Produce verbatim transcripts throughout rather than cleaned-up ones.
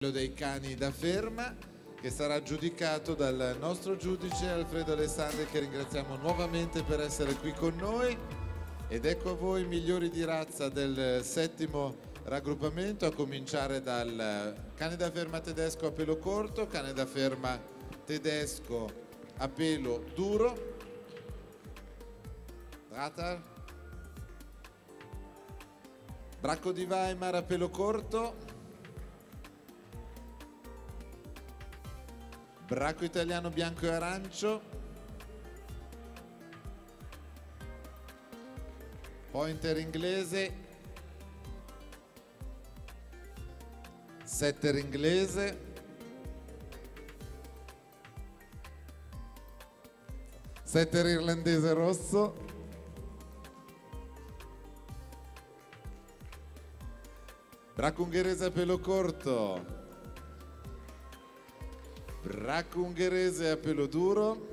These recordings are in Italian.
dei cani da ferma, che sarà giudicato dal nostro giudice Alfredo Alessandri, che ringraziamo nuovamente per essere qui con noi. Ed ecco a voi i migliori di razza del settimo raggruppamento, a cominciare dal cane da ferma tedesco a pelo corto, cane da ferma tedesco a pelo duro, Dratar, bracco di Weimar a pelo corto, bracco italiano bianco e arancio, pointer inglese, setter inglese, setter irlandese rosso, bracco ungherese a pelo corto, bracco ungherese a pelo duro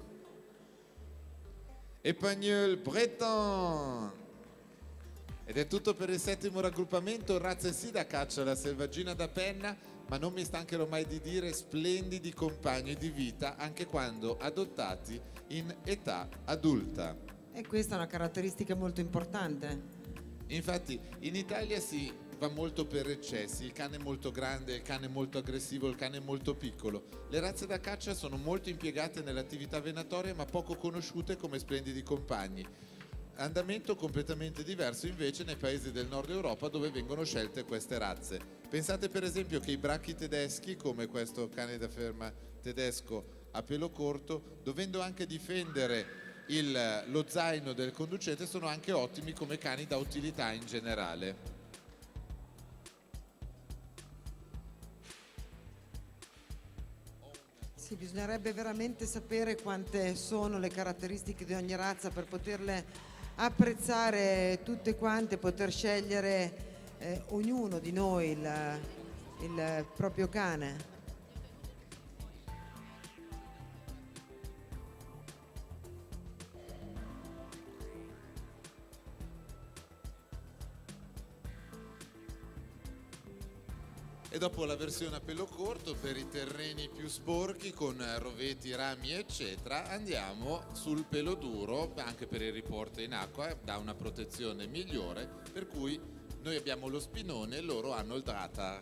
e Pagnol Breton. Ed è tutto per il settimo raggruppamento. Razze sì da caccia, la selvaggina da penna, ma non mi stancherò mai di dire splendidi compagni di vita anche quando adottati in età adulta. E questa è una caratteristica molto importante. Infatti in Italia si va molto per eccessi, il cane è molto grande, il cane è molto aggressivo, il cane è molto piccolo. Le razze da caccia sono molto impiegate nell'attività venatoria, ma poco conosciute come splendidi compagni. Andamento completamente diverso invece nei paesi del nord Europa, dove vengono scelte queste razze. Pensate per esempio che i bracchi tedeschi, come questo cane da ferma tedesco a pelo corto, dovendo anche difendere il, lo zaino del conducente, sono anche ottimi come cani da utilità in generale. Sì, bisognerebbe veramente sapere quante sono le caratteristiche di ogni razza per poterle apprezzare tutte quante, poter scegliere eh, ognuno di noi il, il proprio cane. E dopo la versione a pelo corto per i terreni più sporchi con roveti, rami eccetera, andiamo sul pelo duro anche per il riporto in acqua, dà una protezione migliore, per cui noi abbiamo lo spinone e loro hanno il Dratar.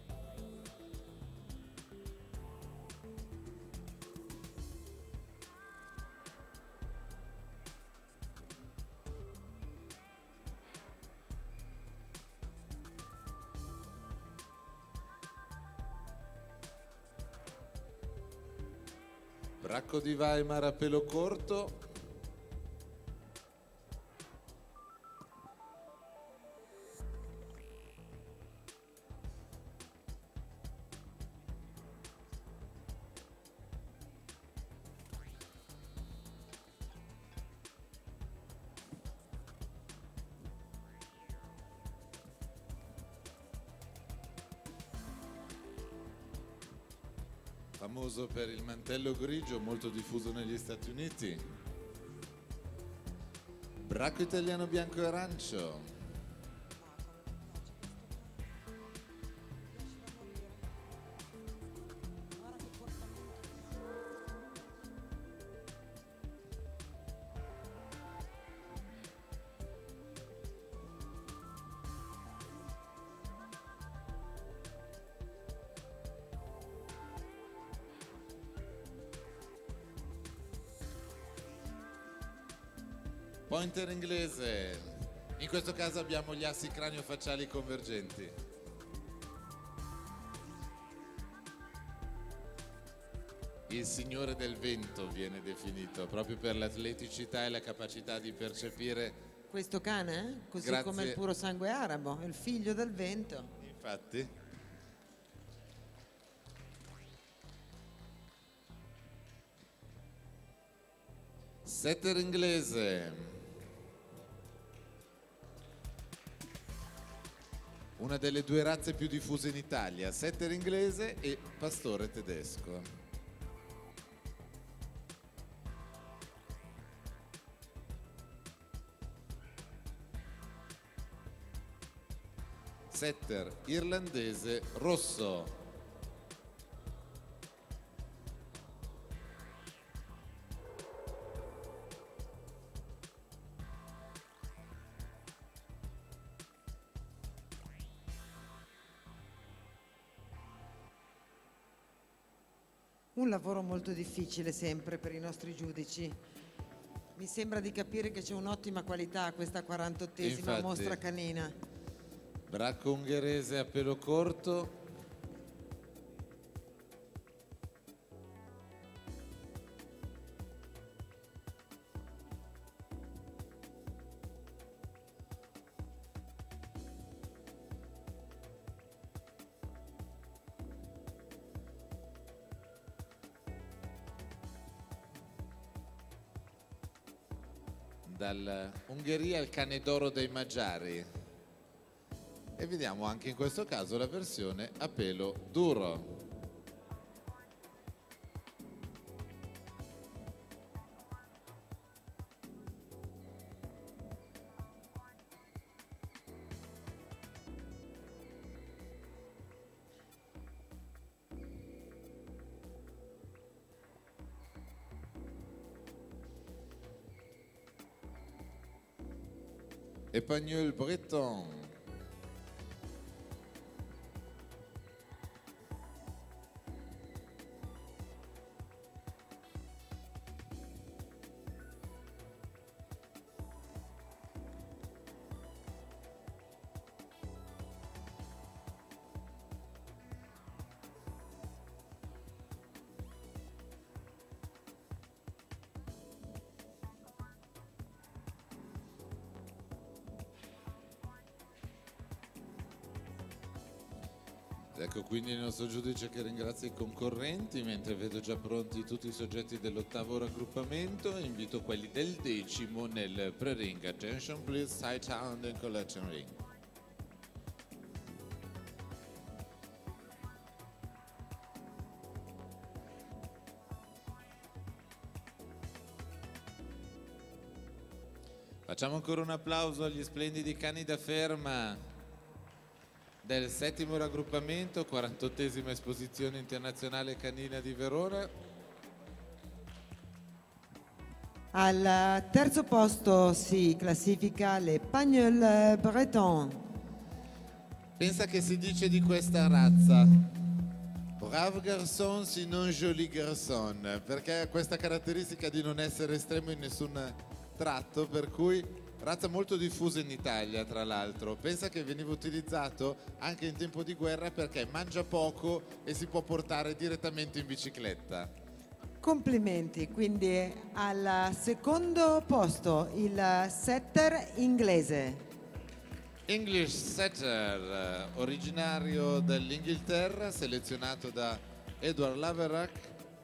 Bracco di Weimar a pelo corto, famoso per il mantello grigio, molto diffuso negli Stati Uniti. Bracco italiano bianco e arancio. Pointer inglese, in questo caso abbiamo gli assi cranio-facciali convergenti. Il signore del vento viene definito, proprio per l'atleticità e la capacità di percepire. Questo cane, eh? Così Grazie. come il puro sangue arabo, il figlio del vento. Infatti. Setter inglese. Una delle due razze più diffuse in Italia, setter inglese e pastore tedesco. Setter irlandese rosso. un lavoro molto difficile sempre per i nostri giudici. Mi sembra di capire che c'è un'ottima qualità a questa quarantottesima Infatti, mostra canina. bracco ungherese a pelo corto. Dall'Ungheria il cane d'oro dei Magiari, e vediamo anche in questo caso la versione a pelo duro. Épagneul breton. Ecco quindi il nostro giudice che ringrazia i concorrenti, mentre vedo già pronti tutti i soggetti dell'ottavo raggruppamento. Invito quelli del decimo nel pre-ring. Attention please, sight hound and collection ring. Facciamo ancora un applauso agli splendidi cani da ferma del settimo raggruppamento, quarantottesima esposizione internazionale canina di Verona. Al terzo posto si classifica l'Épagneul breton. Pensa che si dice di questa razza: brave garçon sinon joli garçon, perché ha questa caratteristica di non essere estremo in nessun tratto, per cui razza molto diffusa in Italia, tra l'altro. Pensa che veniva utilizzato anche in tempo di guerra perché mangia poco e si può portare direttamente in bicicletta. Complimenti, quindi al secondo posto il setter inglese. English Setter, originario dell'Inghilterra, selezionato da Edward Laverack.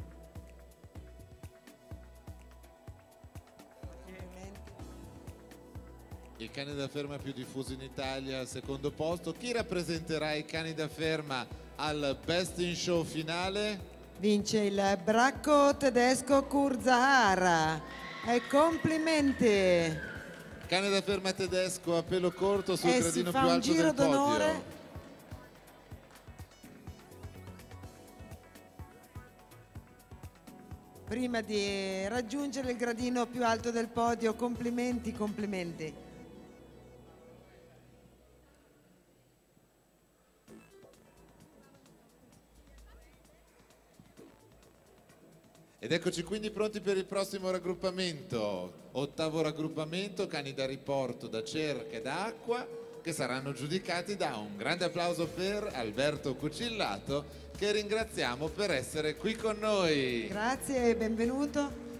Il cane da ferma più diffuso in Italia al secondo posto. Chi rappresenterà i cani da ferma al Best in Show finale? Vince il bracco tedesco Kurzahara. E complimenti! Cane da ferma tedesco a pelo corto sul e gradino si fa più un alto giro del podio. d'onore. Prima di raggiungere il gradino più alto del podio. Complimenti, complimenti. Ed eccoci quindi pronti per il prossimo raggruppamento, ottavo raggruppamento, cani da riporto, da cerca e da acqua, che saranno giudicati da un grande applauso per Alberto Cucillato, che ringraziamo per essere qui con noi. Grazie e benvenuto.